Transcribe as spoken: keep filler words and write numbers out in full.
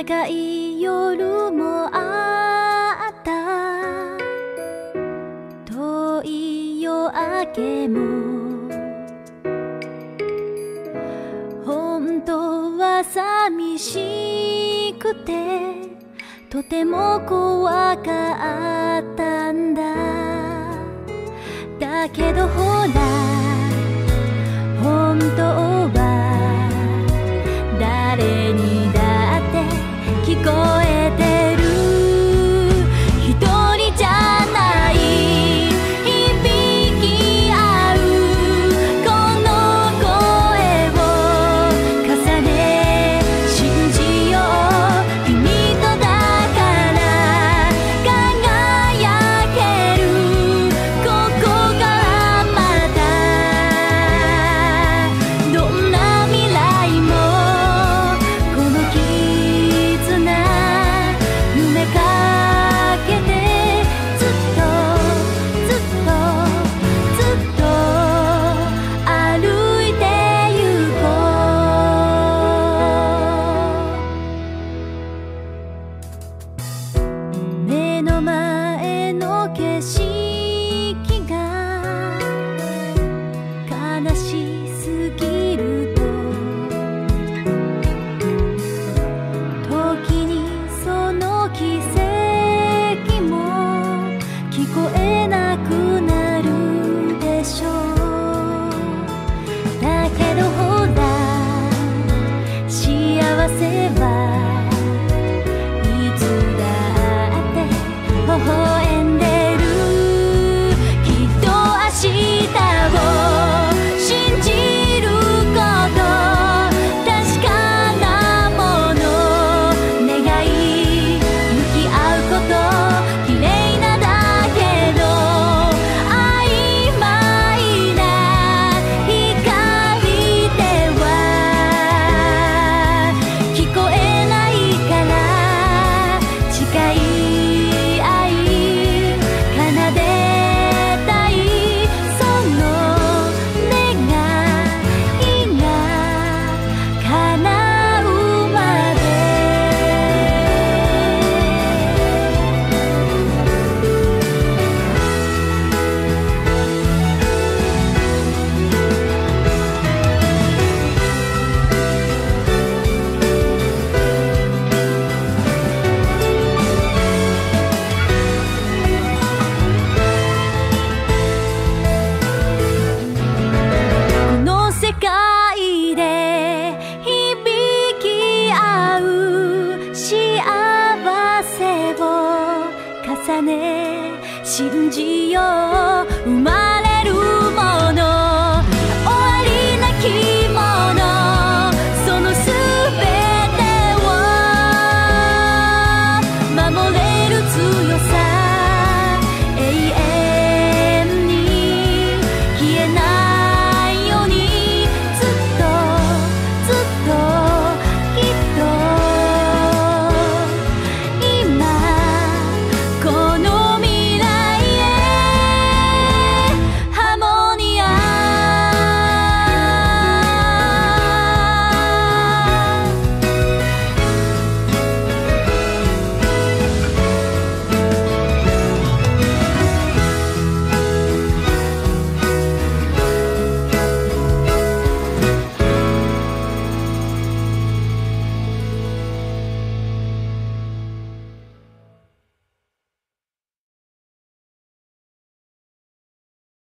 長い夜もあった、遠い夜明けも本当は寂しくてとても怖かったんだ。だけどほら本当は誰にだって聞こえてる。一人じゃない響き合うこの声を重ね信じよう。君とだから輝ける。ここからまたどんな未来もこの絆夢かけてずっとずっとずっと歩いてゆこう。目の前の景色が悲しすぎると時にその奇跡も聞こえなくなるでしょう。だけどほら幸せはいつだって微笑んでる。きっと明日を信じること確かなもの願い向き合うこと綺麗なだけど曖昧な光では聞こえないから近い愛奏でたい。その願いが叶うまでこの世界で響き合う幸せを重ね信じよう。生ま